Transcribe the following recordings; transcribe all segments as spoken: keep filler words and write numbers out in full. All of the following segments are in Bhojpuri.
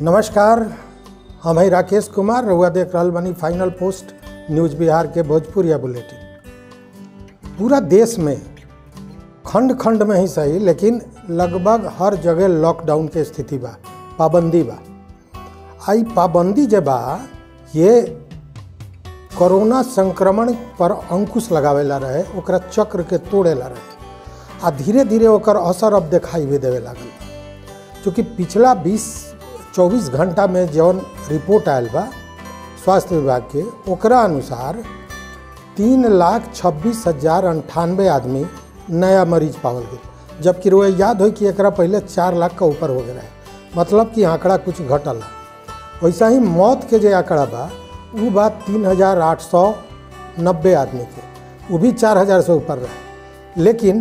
नमस्कार, हम हैं राकेश कुमार। रउआ देख रहल बानी फाइनल पोस्ट न्यूज़ बिहार के भोजपुरिया बुलेटिन। पूरा देश में खंड खंड में ही सही लेकिन लगभग हर जगह लॉकडाउन के स्थिति बा, पाबंदी बा। आई पाबंदी जे बा ये कोरोना संक्रमण पर अंकुश लगावेला रहे, ओकरा चक्र के तोड़ेला रहे आ धीरे धीरे ओकर असर अब दिखाई भी देवे लागल। चूँकि पिछला बीस चौबीस घंटा में जौन रिपोर्ट आयल बा स्वास्थ्य विभाग के, ओकरा अनुसार तीन लाख छब्बीस हजार अंठानवे आदमी नया मरीज पावल गए, जबकि रोए याद हो कि एकरा पहले चार लाख का ऊपर हो गया है, मतलब कि आंकड़ा कुछ घटल है। वैसा ही मौत के जो आंकड़ा बा वो बात तीन हजार आठ सौ नब्बे आदमी के, वो भी चार हजार से ऊपर रहे। लेकिन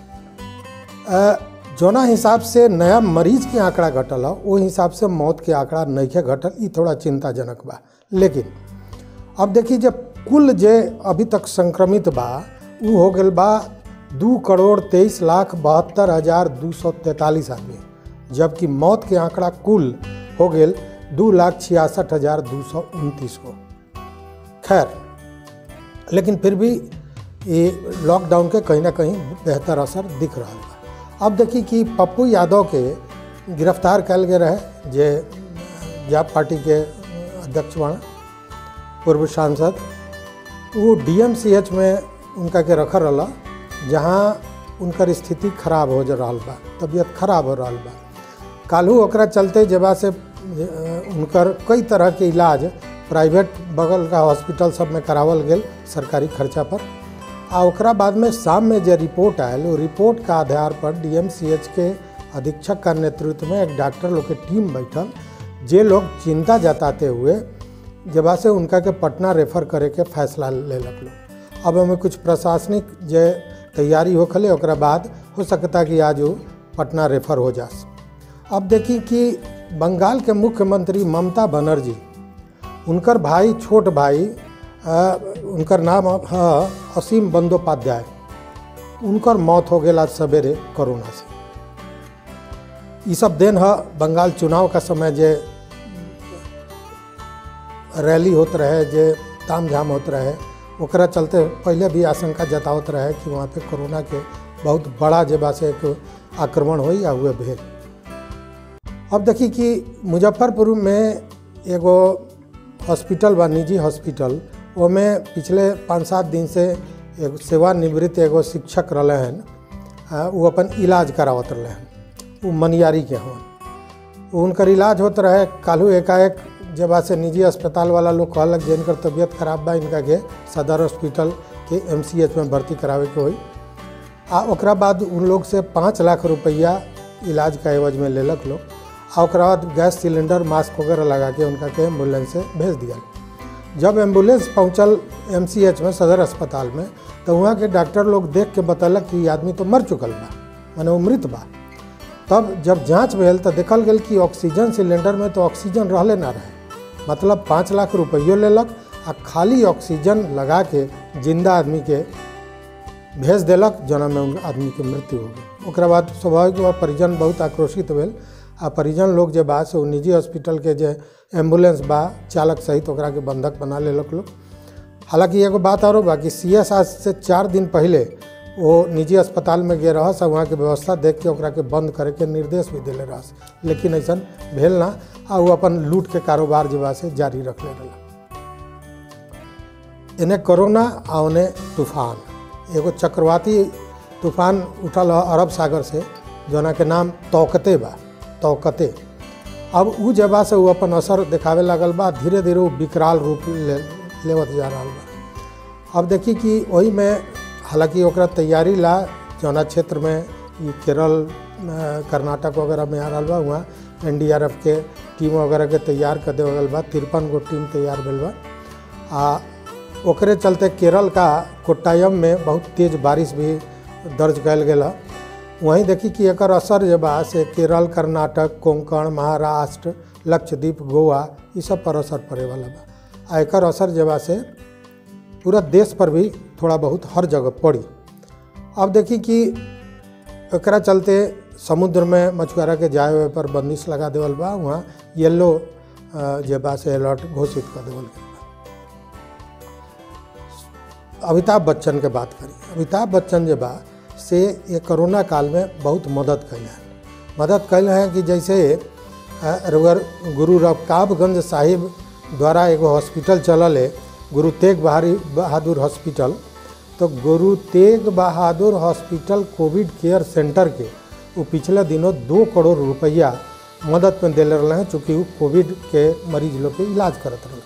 जोना हिसाब से नया मरीज के आंकड़ा घटल है वो हिसाब से मौत के आंकड़ा नहीं के घटल, ये थोड़ा चिंताजनक बा। लेकिन अब देखिए जब कुल जे अभी तक संक्रमित बा वो हो गल बा दो करोड़ तेईस लाख बहत्तर हजार दो सौ तैंतालीस आदमी, जबकि मौत के आंकड़ा कुल हो गए दो लाख छियासठ हजार दो सौ उनतीस को। खैर, लेकिन फिर भी ये लॉकडाउन के कहीं ना कहीं बेहतर असर दिख रहा है। अब देखिए कि पप्पू यादव के गिरफ्तार कल गए रहे, जे जाप पार्टी के अध्यक्ष बना, पूर्व सांसद, वो डीएमसीएच में उनका के रखल रहा, जहाँ उनकर स्थिति खराब हो जा रहा बा, तबीयत खराब हो रहा बा। कालू ओकरा चलते जबा से उनकर कई तरह के इलाज प्राइवेट बगल का हॉस्पिटल सब में करावल गेल सरकारी खर्चा पर। आ ओकरा बाद में शाम में जो रिपोर्ट आयल, वो रिपोर्ट का आधार पर डीएमसीएच के अधीक्षक का नेतृत्व में एक डॉक्टर लोग के टीम बैठल, जे लोग चिंता जताते हुए जब से उनका के पटना रेफर करे के फैसला ले लग। अब हमें कुछ प्रशासनिक जो तैयारी होखले, ओकरा बाद हो सकता कि आज वो पटना रेफर हो जास। अब देखी कि बंगाल के मुख्यमंत्री ममता बनर्जी, उनकर भाई छोट भाई आ, उनकर नाम है असीम बंदोपाध्याय, उनकर मौत हो गया आज सवेरे कोरोना से। ये सब दिन है बंगाल चुनाव का समय, जे रैली होते रहे, जे ताम झाम होते रहे, ओकरा चलते पहले भी आशंका जतावत रहे कि वहाँ पे कोरोना के बहुत बड़ा जेबा से एक आक्रमण हो या हुए भेल। अब देखिए कि मुजफ्फरपुर में एगो हॉस्पिटल बा, निजी हॉस्पिटल, वो में पिछले पाँच सात दिन से एगो सेवानिवृत्त एगो शिक्षक रहे हैं, वो अपन इलाज करावत रहे हैं, वो मनियारी के हवन। उनकर इलाज होते रहे, कालू एकाएक जब से निजी अस्पताल वाला लोग कहलक जे इनकर तबीयत खराब बा, इनका के सदर हॉस्पिटल के एमसीएच में भर्ती करावे के होई। आ ओकरा बाद उन लोग से पाँच लाख रुपया इलाज का एवज में लेलक लोग। आ ओकरा बाद गैस सिलेंडर, मास्क वगैरह लगा के उनका के एम्बुलेंस से भेज दिया। जब एम्बुलेंस पहुंचल एमसीएच में, सदर अस्पताल में, तो वहाँ के डॉक्टर लोग देख के बतलक कि आदमी तो मर चुकल बा, माने वो मृत बा। तब जब जांच भेल तो देखल गेल कि ऑक्सीजन सिलेंडर में तो ऑक्सीजन रहले ना रहे, मतलब पाँच लाख रुपये लेलक आ खाली ऑक्सीजन लगा के जिंदा आदमी के भेज देलक, जना में आदमी के मृत्यु हो गई। ओकरा बाद स्वाभाविक बा परिजन बहुत आक्रोशित भेल आ परिजन लोग जे बा से निजी हॉस्पिटल के जे एम्बुलेंस बा चालक सहित ओकरा के बंधक बना लेलक लोग। हालांकि एगो बात और बा कि सीएस आज से चार दिन पहले वो निजी अस्पताल में गए रहस, वहाँ के व्यवस्था देख के ओकरा के बंद करे के निर्देश भी दिले रहस, लेकिन ऐसा भेल ना, आ वो अपन लूट के कारोबार जे बा से जारी रखले रहा। इन्हें कोरोना आ उन्हें तूफान, एगो चक्रवाती तूफान उठल है अरब सागर से, जोना के नाम तौकते बा, तौकते। अब उ जगह से वो अपन असर दिखावे लगल बा, धीरे धीरे वो विकराल रूप ले लेवत जा रहा बा। अब देखी कि वही में हालांकि ओकरा तैयारी ला जौना क्षेत्र में ये केरल, कर्नाटक वगैरह में आ रहा बा, वहाँ एनडीआरएफ के टीम वगैरह के तैयार कर देवल बा, तिरपन गो टीम तैयार भेल बा। आ ओकरे चलते केरल का कोट्टायम में बहुत तेज़ बारिश भी दर्ज कल गया। वहीं देखी कि एकर असर जब बा से केरल, कर्नाटक, कोंकण, महाराष्ट्र, लक्षद्वीप, गोवा, ये सब पर असर पड़े वाला बा। आ एकर असर जब से पूरा देश पर भी थोड़ा बहुत हर जगह पड़ी। अब देखी कि एकरा चलते समुद्र में मछुआरा के जाए हुए पर बंदिश लगा देवल बा, वहाँ येलो जे बा से अलर्ट घोषित कर देवल गया बा। अमिताभ बच्चन के बात करी, अमिताभ बच्चन जे बा से ये कोरोना काल में बहुत मदद कैल हैं मदद कैल हैं कि जैसे रउर गुरु रकाबगंज साहिब द्वारा एगो हॉस्पिटल चलल है, गुरु तेग बहादुर हॉस्पिटल। तो Guru Tegh Bahadur hospital Covid care centre के वो पिछले दिनों दो करोड़ रुपया मदद में दिले रहे हैं, चूँकि वो कोविड के मरीज लोग के इलाज करत रहे।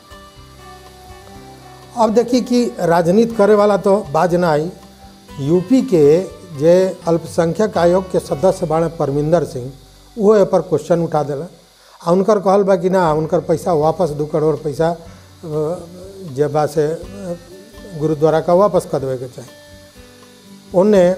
अब देखिए कि राजनीति करे वाला तो बाज ना आई। यूपी के जे अल्पसंख्यक आयोग के सदस्य बाड़े परमिंदर सिंह, वो ए पर क्वेश्चन उठा दिला आ उनकर कहल बा कि ना उनकर पैसा वापस दो करोड़ पैसा जे बा से गुरुद्वारा का वापस कर देवे के चाहिए। उन्हें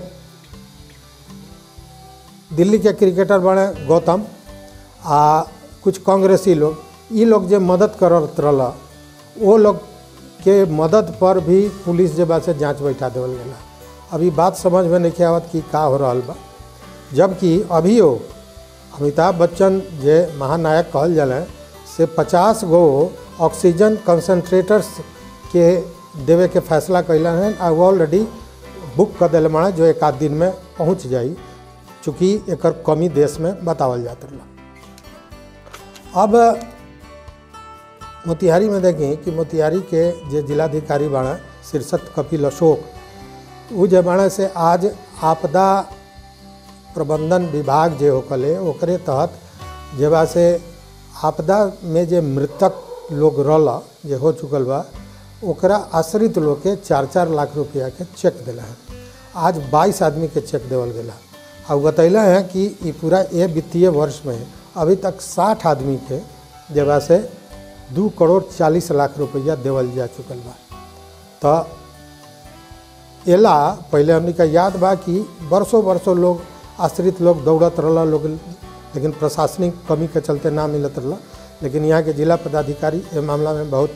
दिल्ली के क्रिकेटर बने गौतम आ कुछ कांग्रेसी लोग, ये लोग जो मदद करत रहला, वो लोग के मदद पर भी पुलिस जे बा से जांच बैठा देवल गया। अभी बात समझ में नहीं आवत कि का हो रहा बा, जबकि अभियो अमिताभ बच्चन जे महानायक कहल जले से पचास गो ऑक्सीजन कंसनट्रेटर्स के देवे के फैसला कैला है आ वो ऑलरेडी बुक कर दिले माने, जो एक आध दिन में पहुँच जाई, चूँकि एकर कमी देश में बतावल जात रहा। अब मोतिहारी में देखें कि मोतिहारी के जे जिलाधिकारी बाड़ा शीर्षत कपिल अशोक, वो जे बाड़ा से आज आपदा प्रबंधन विभाग जे होकले ओकरे तहत जे बा से आपदा में जे मृतक लोग रला जे हो चुकल बा, ओकरा आश्रित लोग के चार चार लाख रुपया के चेक दिला है। आज बाईस आदमी के चेक देवल गया और बतैला है कि ये पूरा ये वित्तीय वर्ष में अभी तक साठ आदमी के जे बा से दो करोड़ चालीस लाख रुपया देवल जा चुकल बा। तो एला पहले हमने का याद बा कि बरसों बरसों लोग आश्रित लोग दौड़त रहला लोग, लेकिन प्रशासनिक कमी के चलते ना मिलत रहला। लेकिन यहाँ के जिला पदाधिकारी इस मामला में बहुत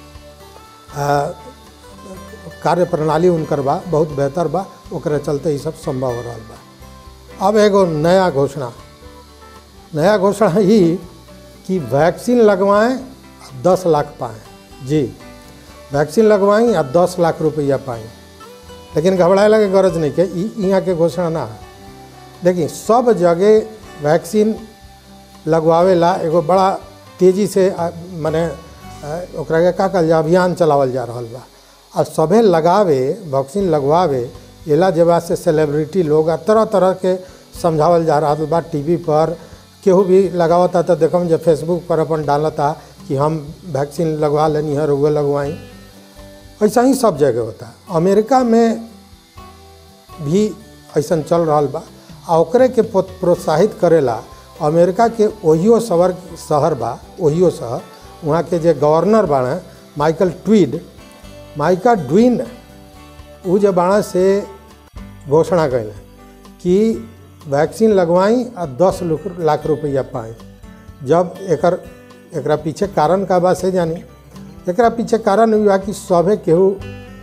कार्य प्रणाली उनकर बा बहुत बेहतर बा, ओकरे चलते ये सब संभव हो रहा बा। अब एगो नया घोषणा नया घोषणा ही कि वैक्सीन लगवाएं दस लाख पाएँ। जी, वैक्सीन लगवाएं या दस लाख रुपया पाएँ, लेकिन घबराए लगे गरज नहीं के यहाँ के घोषणा ना है। देखिए सब जगह वैक्सीन लगवावे ला एगो बड़ा तेज़ी से माने ओकरा के का कहल जा अभियान चलावल जा रहा बा। और सभे लगावे वैक्सीन लगवावे एला जब से सेलिब्रिटी लोग आ तरह तरह के समझावल जा रहा बा। टीवी पर केहू भी लगावता तो देखम जब फेसबुक पर अपन डालता कि हम वैक्सीन लगवा लेनी है रुआ लगवाई। ऐसा ही सब जगह होता है। अमेरिका में भी ऐसा चल रहा बा आ ओकरे के प्रोत्साहित करेला अमेरिका के ओहियो शहर शहर बा ओहियो शहर, वहाँ के जे गवर्नर बाड़ा माइकल ट्वीड माइका ड्विन वो जो बाड़ा से घोषणा कैले कि वैक्सीन लगवाई और दस लाख रुपया पाएँ। जब एकर एकरा पीछे कारण का बा से जानी, एकरा पीछे कारण हुआ कि सभे केहू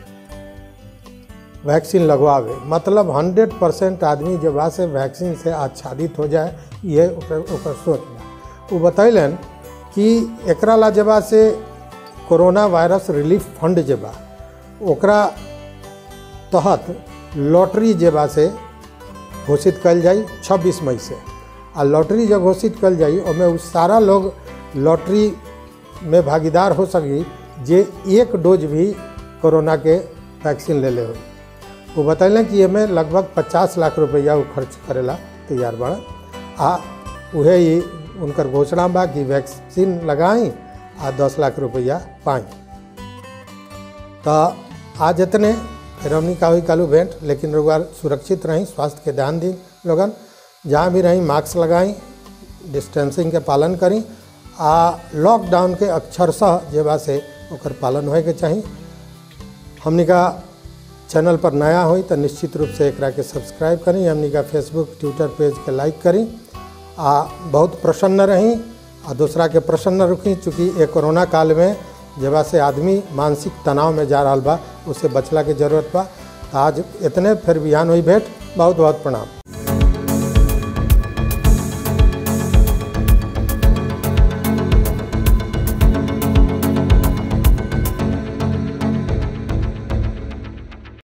वैक्सीन लगवावे, मतलब हंड्रेड परसेंट आदमी जब बा से वैक्सीन से आच्छादित हो जाए, ये ओकर ओकर सोच बा। वो बतैलन कि एकरा ला जब से कोरोना वायरस रिलीफ फंड जे बा ओकरा तहत लॉटरी जे बा से घोषित कल जाई छब्बीस मई से। आ लॉटरी जब घोषित कल जाई ओमें उ सारा लोग लॉटरी में भागीदार हो सकी जे एक डोज भी कोरोना के वैक्सीन ले ले हो। वो बतैलें कि एमें लगभग पचास लाख रुपया वो खर्च करेला तैयार बड़ा। आ उहे ही उनकर घोषणा बा कि वैक्सीन लगाई आ दस लाख रुपया पाई। तो आज इतने फिर हमनी का हुई कालू भेंट, लेकिन रोगार सुरक्षित रहीं, स्वास्थ्य के ध्यान दी लोगन, जहाँ भी रहीं मास्क लगाई, डिस्टेंसिंग के पालन करी आ लॉकडाउन के अक्षरशः जेबा से ओकर पालन होए के चाहिए। हमनी का चैनल पर नया होई तो निश्चित रूप से एकरा के सब्सक्राइब करी, हमनी का फेसबुक ट्विटर पेज के लाइक करी आ बहुत प्रसन्न रहीं आ दूसरा के प्रसन्न रखी। चूँकि ये कोरोना काल में जब से आदमी मानसिक तनाव में जा रहा बा, उससे बचला के जरूरत बा। आज इतने फिर बिहान हुई भेंट, बहुत बहुत प्रणाम।